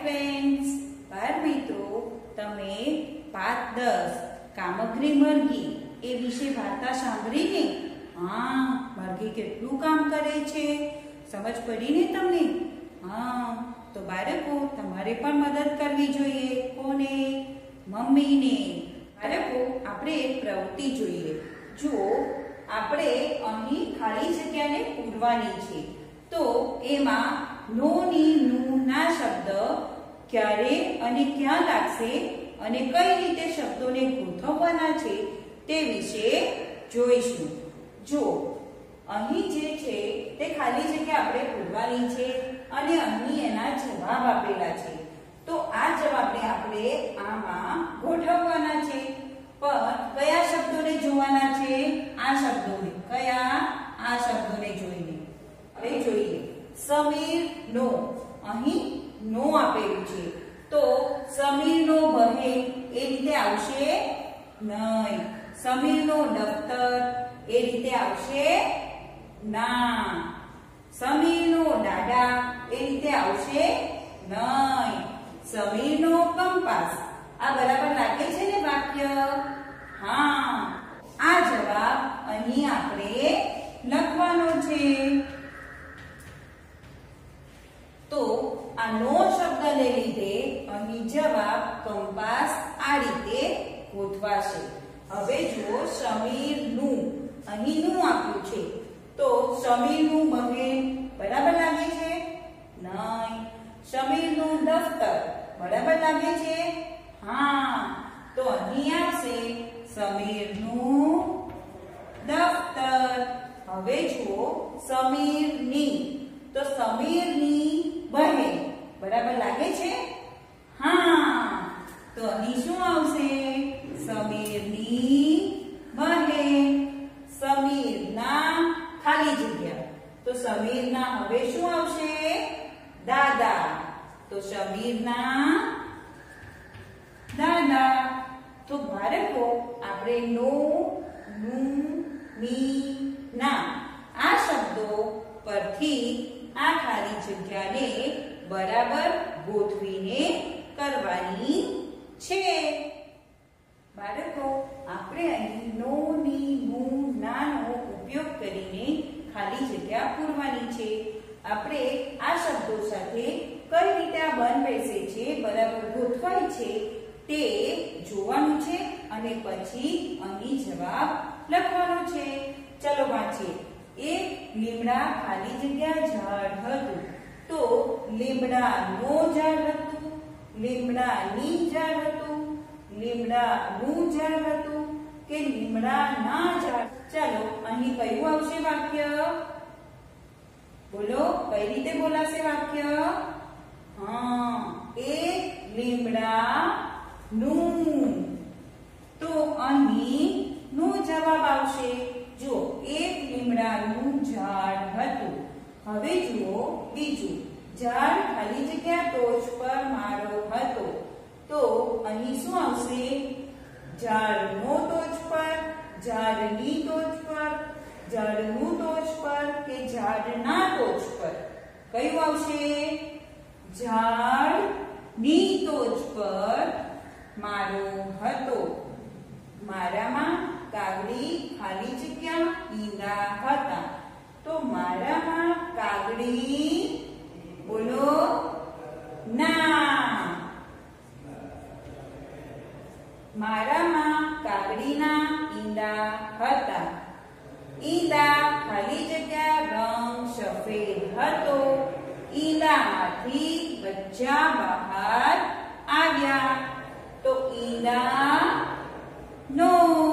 Friends, बाल मित्रों, तमे पाठ 10 कामगरी मरघी ए विषे वार्ता सांभळी ने? हाँ, मरघी केटलुं काम करे छे समज पड़ी ने तमने? हाँ, तो बाळको तमारे पण मदद करवी जोईए। कोने? मम्मी ने। बाळको आपणे एक प्रवृत्ति जोईए। जो आपणे अहीं खाली जग्याने पूरवानी छे, तो एमां नो नी नू ना शब्द क्यारे अने क्यां लागशे अने कई रीते शब्दोने गोठववाना छे ते विषे जोईशुं। जो अहीं जे छे ते खाली जग्या आपणे पूरवानी छे अने अहीं एना जवाब आपेला छे, तो आ जवाबने आपणे आमां गोठववाना छे। पण कया शब्दोने जोवाना छे? आ शब्दोने। कया? आ शब्दोने जोईने आपणे જોઈએ। समीर नो, અહીં नो આપેલું છે, તો સમીરનો બહેન એ રીતે આવશે નહીં। સમીરનો દફતર એ રીતે આવશે ના। સમીરનો દાદા એ રીતે આવશે નહીં। સમીરનો કંપાસ, આ બરાબર લાગે છે ને વાક્ય? હા, આ જવાબ અહીં આપણે લખવાનો છે। तो आ नो शब्द ने लीधे अहीं जवाब कंपास आ रीते गोठवाशे। हवे जो समीर नु, अहीं नु आप्युं छे, तो समीर नु बहेन बराबर लागे छे? नहीं। समीर नु दफ्तर बराबर लागे छे? हाँ, तो अहीं आवशे समीर नु दफ्तर। हवे जो समीर नी, तो समीर नी बहेन बराबर लागे छे? हाँ, तो अहीं शुं आवशे? समीर नी बहेन। समीर ना खाली जग्या, तो समीर ना हवे शुं आवशे? दादा। तो समीर ना दादा। तो बाळको आपणे नो, नू, नी, ना आ शब्दों परथी आ खाली जग्याने बराबर गोठवीने करवानी छे। बाळको आपणे અહીં नो, नी, नू, ना नो उपयोग करीने खाली जग्या पूरवानी छे। आपणे आ शब्दों साथे कई रीते आ बन बेसे छे, बराबर गोठवाय छे ते जोवानुं छे अने पछी અહીં जवाब लखवानो छे। चलो वांचीए। एक લીમડા ખાલી જગ્યા ઝાડ હતું, તો લીમડા નો ઝાડ હતું, લીમડા ની ઝાડ હતું, લીમડા નું ઝાડ હતું કે લીમડા ના ઝાડ? ચાલો અહીં કયું આવશે વાક્ય? બોલો, કઈ રીતે બોલાશે વાક્ય? હા, એક લીમડા નું, તો અહીં નો જવાબ આવશે। जो एक લીમડાનું ઝાડ હતું। હવે જુઓ બીજું, ઝાડ ખાલી જગ્યા ટોચ પર માળો હતો, તો અહીં શું આવશે? ઝાડનો ટોચ પર, ઝાડની ટોચ પર, ઝાડનું ટોચ પર કે ઝાડના ટોચ પર? કયું આવશે? ઝાડની ટોચ પર માળો હતો। મારામાં કાગડી ખાલી જગ્યા ઈંડા હતા, તો મારામાં કાગડી, બોલો, ના। મારામાં કાગડીના ઈંડા હતા। ઈંડા ખાલી જગ્યા રંગ સફેદ હતો, ઈંડામાંથી બચ્ચા બહાર આવ્યા, તો ઈંડા નો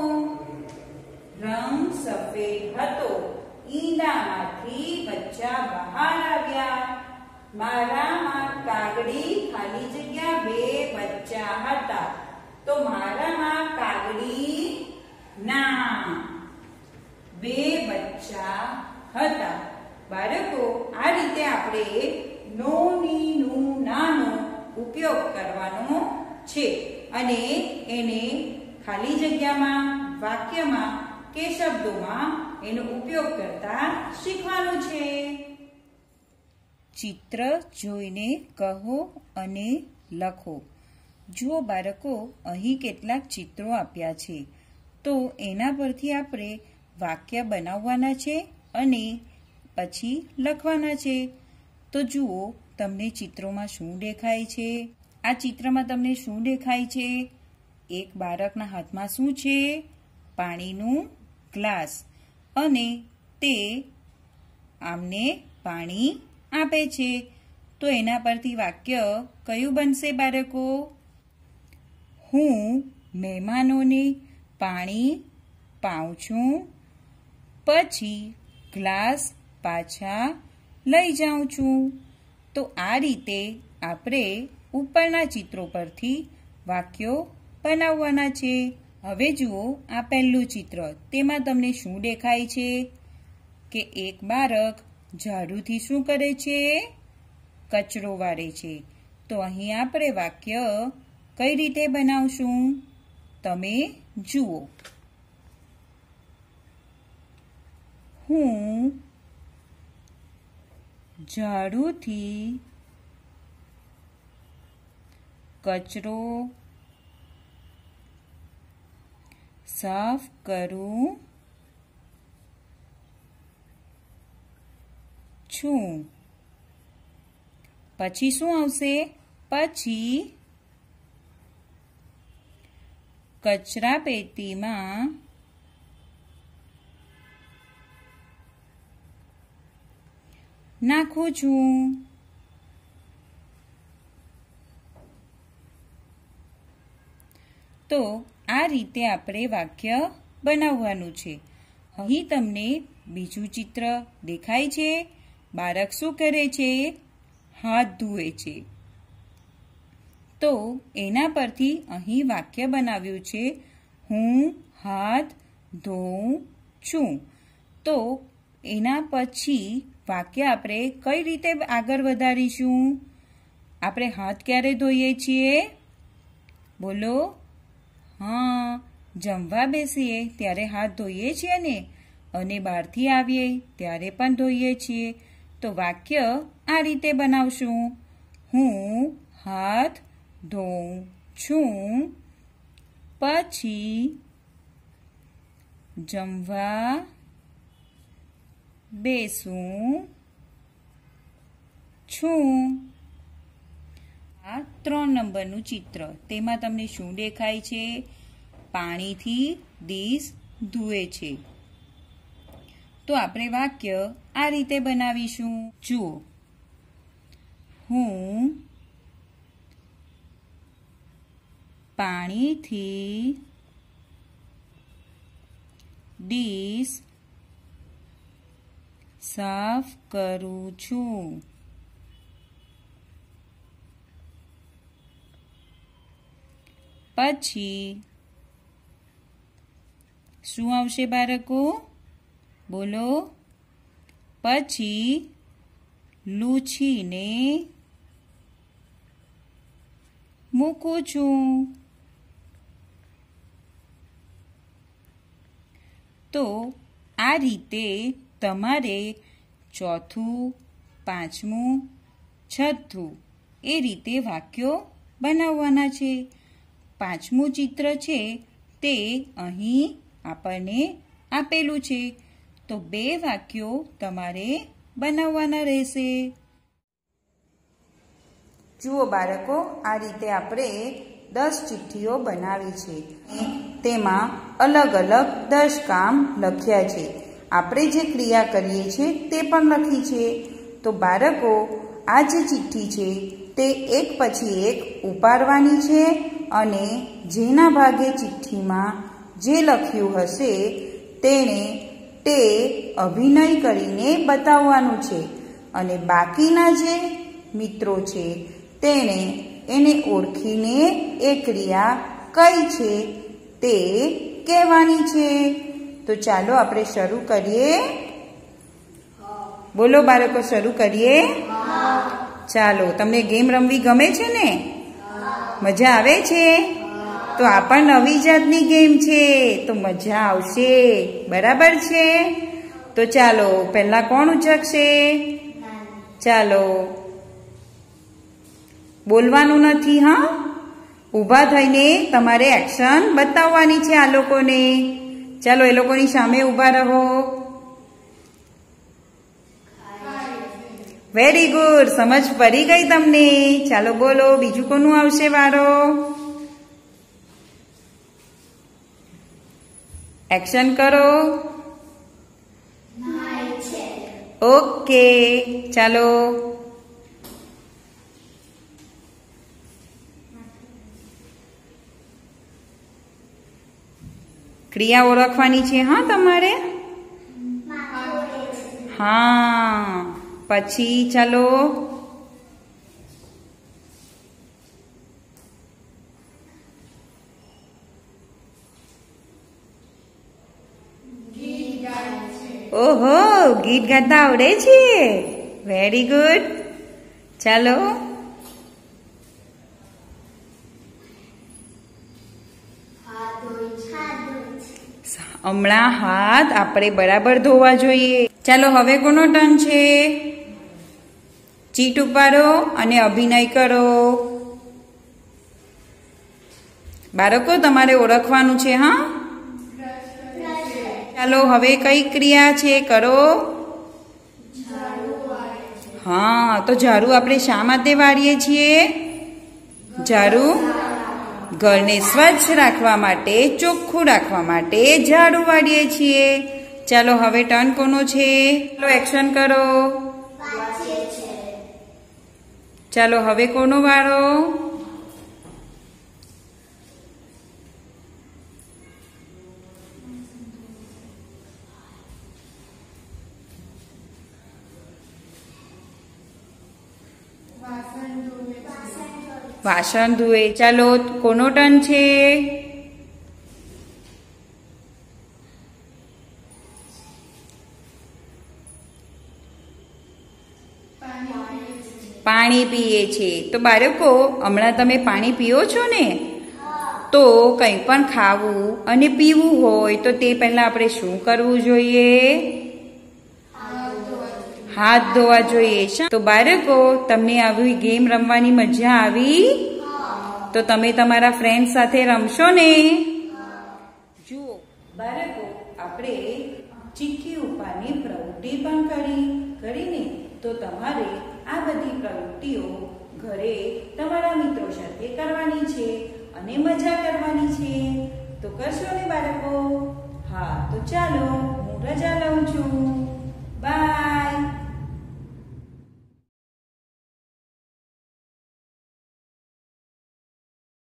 रंग सफेद हतो, ईंडामांथी बच्चा बहार आव्या। मारामां कागड़ी खाली जग्या बे बच्चा हता, तो मारामां कागड़ी ना बे बच्चा हता। बाळको आ रीते आपणे नो, नी, नू, ना नो उपयोग करवानो छे अने एने खाली जग्यामां, वाक्यमां के शब्दों एनो उपयोग करता शीखवानुं छे। चित्र जोईने कहो અને લખો. જુઓ બાળકો, અહીં કેટલાક ચિત્રો આપ્યા છે, તો એના પરથી આપણે વાક્ય બનાવવાના છે અને પછી લખવાના છે. તો જુઓ, તમને ચિત્રોમાં શું દેખાય છે? આ ચિત્રમાં તમને શું દેખાય છે? એક બાળકના હાથમાં શું છે? પાણીનું ગ્લાસ, અને તે આમને પાણી આપે છે. તો એના પરથી વાક્ય કયું બનશે બાળકો? હું મહેમાનોને પાણી પાઉં છું, પછી ગ્લાસ પાછા લઈ જાઉં છું. તો આ રીતે આપણે ઉપરના ચિત્રો પરથી વાક્યો બનાવવાના છે. હવે જુઓ, આ પહેલું ચિત્ર, તેમાં તમને શું દેખાય છે? કે એક બાળક ઝાડુથી શું કરે છે? કચરો વાળે છે. તો અહીં આપણે વાક્ય કઈ રીતે બનાવશું? તમે જુઓ. હું ઝાડુથી કચરો સાફ કરું છું. પછી શું આવશે? પછી કચરા પેટીમાં નાખું છું. તો આ રીતે આપણે વાક્ય બનાવવાનું છે. અહીં તમને બીજું ચિત્ર દેખાય છે? બાળક શું કરે છે? હાથ ધુએ છે. તો એના પરથી અહીં વાક્ય બનાવ્યું છે, હું હાથ ધોઉં છું. તો એના પછી વાક્ય આપણે કઈ રીતે આગળ વધારીશું? આપણે હાથ ક્યારે ધોઈએ છીએ? બોલો. હા, જમવા બેસીએ ત્યારે હાથ ધોઈએ છીએ ને, અને બહારથી આવીએ ત્યારે પણ ધોઈએ છીએ. તો વાક્ય આ રીતે બનાવશું, હું હાથ ધોઉં છું, પછી જમવા બેસું છું. આ 3 નંબરનું ચિત્ર, તેમાં તમને શું દેખાય છે? પાણીથી ડીશ ધુએ છે. તો આપણે વાક્ય આ રીતે બનાવીશું. જુઓ, હું પાણીથી ડીશ સાફ કરું છું. પછી શું આવશે બાળકો? બોલો. પછી લૂછીને મૂકું છું. તો આ રીતે તમારે ચોથું, પાંચમું, છઠ્ઠું એ રીતે વાક્યો બનાવવાના છે. પાંચમું ચિત્ર છે તે અહીં આપણને આપેલું છે. તો 2 વાક્યો તમારે બનાવવાના રહેશે. જુઓ બાળકો, આ રીતે આપણે 10 ચિઠ્ઠીઓ બનાવી છે. તેમાં અલગ અલગ 10 કામ લખ્યા છે. આપણે જે ક્રિયા કરીએ છીએ તે પણ લખી છે. તો બાળકો, આ જે ચિઠ્ઠી છે તે એક પછી એક ઉપાડવાની છે, અને જેના ભાગે ચિઠ્ઠીમાં જે લખ્યું હશે તેણે તે અભિનય કરીને બતાવવાનું છે, અને બાકીના જે મિત્રો છે તેણે એને ઓળખીને એ ક્રિયા કઈ છે તે કહેવાની છે. તો ચાલો આપણે શરૂ કરીએ. બોલો બાળકો, શરૂ કરીએ. ચાલો, તમને ગેમ રમવી ગમે છે ને? મજા આવે છે? તો આ પણ નવી જાતની ગેમ છે, તો મજા આવશે. બરાબર છે? તો ચાલો, પહેલા કોણ ઉચકશે? ચાલો, બોલવાનું નથી. હા, ઊભા થઈને તમારે એક્શન બતાવવાની છે આ લોકોને. ચાલો એ લોકોની સામે ઊભા રહો. વેરી ગુડ, સમજ પડી ગઈ તમને. ચાલો બોલો, બીજું કોનું આવશે વારો? એક્શન કરો. ઓકે, ચાલો. ક્રિયા ઓળખવાની છે. હા, તમારે. હા, પછી ચાલો. ઓહો, ગીત ગાતા આવડે છે. Very good. ચાલો. હમણાં હાથ આપણે બરાબર ધોવા જોઈએ. ચાલો, હવે કોનો ટર્ન છે? ચીટ ઉપાડો અને અભિનય કરો. બાળકો, તમારે ઓળખવાનું છે. હા, ચાલો હવે કઈ ક્રિયા છે કરો? હા, તો ઝાડુ આપણે શા માટે વાળીએ છીએ? ઝાડુ ઘરને સ્વચ્છ રાખવા માટે, ચોખ્ખું રાખવા માટે ઝાડુ વાળીએ છીએ. ચાલો હવે ટર્ન કોનો છે? ચાલો એક્શન કરો. ચાલો હવે કોનો વારો? વાસણ ધોવે. ચાલો કોનો ટર્ન છે? પાણી પીએ છે. તો બાળકો, હમણાં તમે પાણી પીઓ છો ને? તો કંઈ પણ ખાવું અને પીવું હોય તો તે પહેલા આપણે શું કરવું જોઈએ? હાથ ધોવા જોઈએ. તો બાળકો, તમને આવી ગેમ રમવાની મજા આવી? તો તમે તમારા ફ્રેન્ડ સાથે રમશો ને? જુઓ બાળકો, આપણે ચીઠી ઉપાડની પ્રવૃત્તિ પણ કરીને તો તમારે આ બધી પ્રવૃત્તિઓ ઘરે તમારા મિત્રો સાથે કરવાની છે અને મજા કરવાની છે. તો કરશો ને બાળકો? હા, તો ચાલો હું રજા લઉં છું.